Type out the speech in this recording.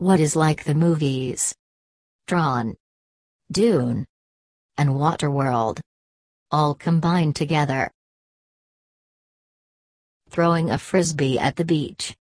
What is like the movies? Tron, Dune, and Waterworld. All combined together. Throwing a frisbee at the beach.